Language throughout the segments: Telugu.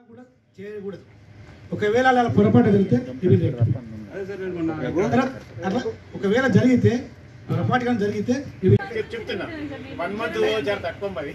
కూడా చేయకూడదు. ఒకవేళ అలా పొరపాటు జరిగితే ఒకవేళ జరిగితే పొరపాటు కానీ జరిగితే చెప్తున్నా 1 month తక్కువ మరి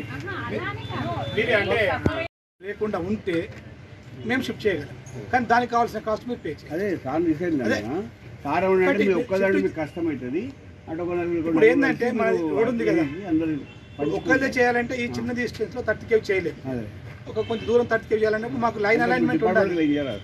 అంటే లేకుండా ఉంటే మేము షిఫ్ట్ చేయగలం, కానీ దానికి కావాల్సిన కాస్ట్ మీరు పే చేయాలి. అదే సార్ డిసైడ్ సార్ ఉండండి, మీ ఒక్కదాన్ని మీకు కష్టమవుతుంది. ఇప్పుడు ఏంటంటే మన రోడ్ ఉంది కదా, ఒక్కదే చేయాలంటే ఈ చిన్న డిస్టెన్స్ లో 30 km చేయలేము. ఒక కొంచెం దూరం 30 km చేయాలంటే మాకు లైన్ అలైన్మెంట్ ఉండాలి.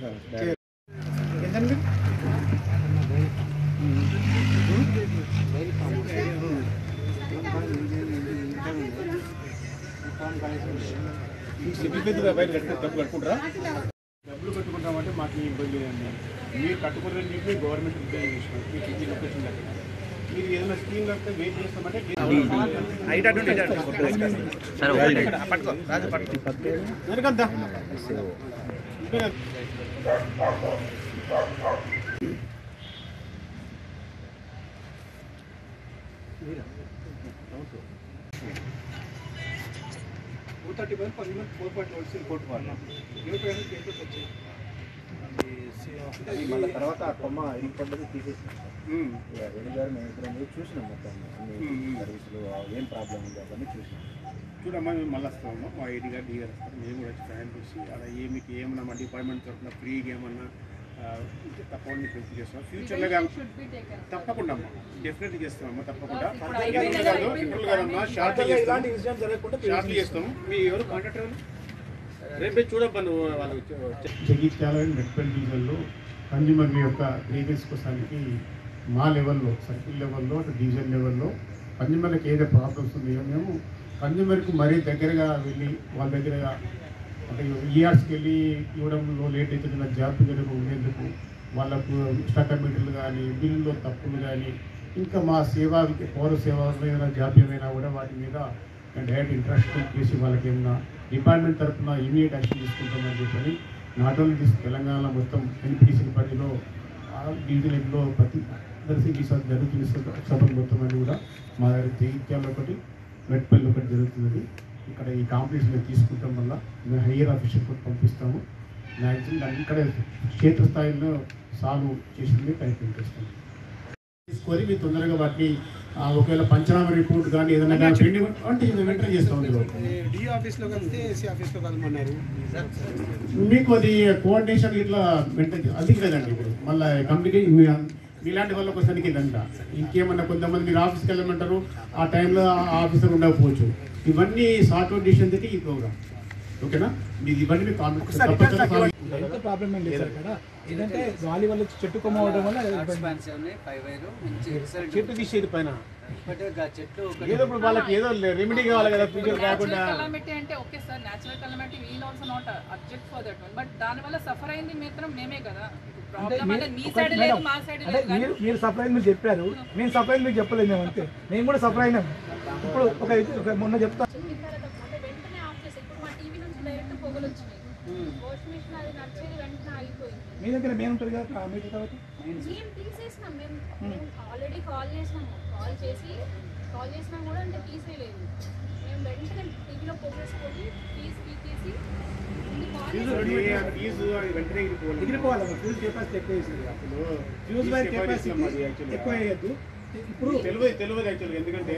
కట్టుకుంటారా? డబ్బులు కట్టుకుంటామంటే మాకు ఇబ్బంది లేదండి. మీరు కట్టుకునే నీటిని గవర్నమెంట్ ఉద్యోగం చేసినాం. మీకు లొకేషన్ దగ్గర మీరు ఏదైనా స్కీమ్ కడితే వెయిట్ చేస్తామంటే మళ్ళీ తర్వాత ఆ కొమ్మ ఇరిగిపడ్డది తీసేసినాం. గారు మేము ఇప్పుడు చూసినాం మొత్తం సర్వీసులు ఏం ప్రాబ్లం ఉంది అవన్నీ చూసినాం. చూడమ్మా, మేము మళ్ళీ వస్తామమ్మా. మా ఐడి గారు డీ గారు వస్తారు. మేము కూడా వచ్చి ప్రయాణం చేసి అలా మీకు ఏమన్నా మా డిపార్ట్మెంట్ తరఫున ఫ్రీగా ఏమన్నా తప్పకుండా పెంచి చేస్తాం. ఫ్యూచర్లో తప్పకుండా అమ్మా, డెఫినెట్గా చేస్తామమ్మా, తప్పకుండా. ఇంటర్వ్యూ కదమ్మా, షార్ట్లీ చేస్తాం. మీ ఎవరు కాంట్రాక్టర్ రేపు చూడమ్మా నువ్వు వాళ్ళు జగిత్యాల మెట్పల్ డివిజన్లో కన్జ్యూమర్ యొక్క గ్రీవెన్స్ కోసానికి మా లెవెల్లో, సర్కిల్ లెవెల్లో, డివిజన్ లెవెల్లో కన్జ్యూమర్లకు ఏదైతే ప్రాబ్లమ్స్ ఉన్నాయో మేము కన్జ్యూమర్కు మరీ దగ్గరగా వెళ్ళి వాళ్ళ దగ్గరగా అంటే ఈఆర్స్కి వెళ్ళి ఇవ్వడంలో లేట్ అవుతున్న జాబితాలు ఉండేందుకు వాళ్ళకు స్టక్కర్ మీటర్లు కానీ బిల్లులో తప్పులు కానీ ఇంకా మా సేవా పౌర సేవ ఏమైనా జాప్యమైనా కూడా వాటి మీద డైరెక్ట్ ఇంట్రెస్ట్ చేసి వాళ్ళకి ఏమన్నా డిపార్ట్మెంట్ తరఫున ఇమీడియట్ యాక్షన్ తీసుకుంటామని చెప్పని నాట్ ఓన్లీ తెలంగాణ మొత్తం ఎన్పిటిసి పరిధిలో డివిజన్లో ప్రతి దర్శి జరుగుతుంది సభలు మొత్తం అని కూడా మా దగ్గర జగిత్యాల్లో ఒకటి మెట్పల్లి ఒకటి జరుగుతున్నది. ఇక్కడ ఈ కాంపిటీషన్ తీసుకుంటాం వల్ల మేము హయ్యర్ ఆఫీసర్ కూడా పంపిస్తాము. మ్యాక్సిమం ఇక్కడ క్షేత్రస్థాయిలో సాల్వ్ చేసింది ప్రయత్నం చేస్తాము. తీసుకొని మీరు తొందరగా వాటిని ఒకవేళ పంచనామా రిపోర్ట్ కానీ ఏదైనా కానీ అంటే వెంటనే చేస్తాం. డి ఆఫీస్లో కలిస్తే ఏసీ ఆఫీస్లో కలమన్నారు. మీకు అది కోఆర్డినేషన్ ఇట్లా మెయింటైన్ అది కదండి. ఇప్పుడు మళ్ళీ కమ్యూనికేషన్ మీలాంటి వాళ్ళకి వస్తానికి ఇదంట. ఇంకేమన్నా కొంతమంది మీరు ఆఫీస్కి వెళ్ళమంటారు, ఆ టైంలో ఆఫీసర్ ఉండకపోవచ్చు. ఇవన్నీ సార్ట్ అవుట్ చేసేందుకు ఈ ప్రోగ్రామ్. ఓకేనా? మీరు ఇవన్నీ ఎంత ప్రాబ్లం ఏం లేదు అక్కడ. ఏంటంటే గాలి వల్ల చెట్టు కొమ్మ అవడం వల్ల చెట్టు తీసేది పైన ఏదో ఇప్పుడు వాళ్ళకి ఏదో రెమెడీ కావాలి కదా ఫ్యూచర్ కాకుండా. అంటే okay sir, natural calamity will also not object for that one, but దాని వల్ల సఫర్ అయింది మాత్రం మేమే కదా. మీరు సఫర్ అయింది మీరు చెప్పారు, మేము సఫర్ అయింది మీకు చెప్పలేదు. మేము అంతే, మేము కూడా సఫర్ అయినాం. ఇప్పుడు ఒక మొన్న చెప్తా మీ దగ్గర మేము ఉంటుంది కదా మీటర్ తర్వాత తీసేసినాం. మేము ఆల్రెడీ కాల్ చేసినా కూడా అంటే తీసేయలేదు. మేము వెంటనే టీవీలో పోగేసుకొని తీసి ఎగిరిపోవాలి. ఫ్యూజ్ కెపాసిటీ ఎక్కువ వేసింది. ఫ్యూజ్ వైర్ కెపాసిటీ ఎక్కువ వేయద్దు. ఇప్పుడు తెలియదు యాక్చువల్గా, ఎందుకంటే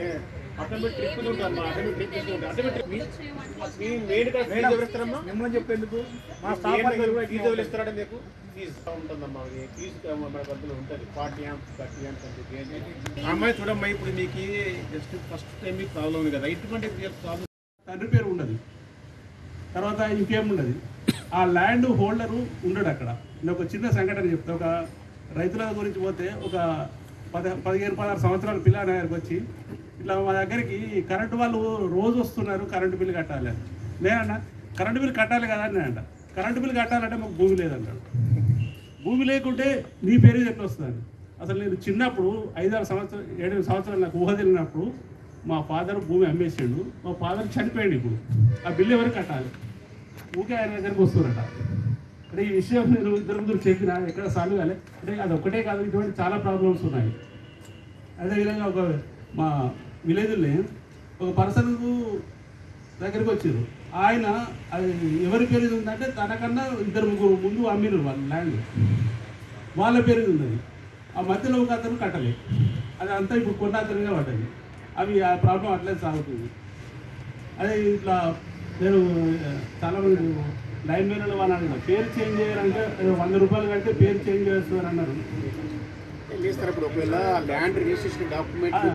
మిమ్మల్ని చెప్పేందుకు మా ఇస్తారంటే మీకు ఫీజు ఉంటుందమ్మా. ఫీజు మన పద్ధతిలో ఉంటుంది 40 amps 30 amps అంటే అమ్మాయి చూడమ్మా. ఇప్పుడు మీకు జస్ట్ ఫస్ట్ టైం మీకు ప్రాబ్లం ఉంది కదా, ఇటువంటి ప్రాబ్లం తండ్రి పేరు ఉండదు, తర్వాత ఇంకేముండదు. ఆ ల్యాండ్ హోల్డరు ఉండడు అక్కడ. నేను ఒక చిన్న సంఘటన చెప్తా. ఒక రైతుల గురించి పోతే ఒక 15-16 సంవత్సరాల పిల్ల నా దగ్గరికి వచ్చి ఇట్లా మా దగ్గరికి కరెంటు వాళ్ళు రోజు వస్తున్నారు, కరెంటు బిల్లు కట్టాలి అని. నేనన్నా కరెంటు బిల్లు కట్టాలి కదా అని అంట. కరెంటు బిల్లు కట్టాలంటే మాకు భూమి లేదంటాడు. భూమి లేకుంటే నీ పేరు ఎట్లా వస్తుందని. అసలు నేను చిన్నప్పుడు 5-6 సంవత్సరాలు 7 సంవత్సరాలు నాకు ఊహ తెలినప్పుడు మా ఫాదర్ భూమి అమ్మేసాడు. మా ఫాదర్ చనిపోయాడు. ఇప్పుడు ఆ బిల్లు ఎవరికి కట్టాలి? ఊకే ఆయన దగ్గరికి వస్తున్నారట. అంటే ఈ విషయం నేను ఇద్దరు చెప్పిన ఎక్కడ సాల్వ్ కాలే. అంటే అది ఒక్కటే కాదు, ఇటువంటి చాలా ప్రాబ్లమ్స్ ఉన్నాయి. అదేవిధంగా ఒక మా విలేజ్లో ఒక పర్సన్ దగ్గరికి వచ్చారు. ఆయన అది ఎవరి పేరు మీద ఉందంటే తనకన్నా 2-3 ముందు అమ్మినారు వాళ్ళు ల్యాండ్, వాళ్ళ పేరు మీద ఉన్నది. ఆ మధ్యలో ఒక అతను కట్టలే, అది అంతా ఇప్పుడు కొన్న అతనిగా పడ్డది. అవి ఆ ప్రాబ్లం అట్లే సాగుతుంది. అదే ఇట్లా నేను చాలామంది లైన్ మ్యాన్లు వాళ్ళు అన్నారు పేరు చేంజ్ చేయాలంటే 100 రూపాయలు కంటే పేరు చేంజ్ చేస్తారు అన్నారు. ఏం చేస్తారు ఇప్పుడు ఒకవేళ ల్యాండ్ రిజిస్ట్రేషన్ డాక్యుమెంట్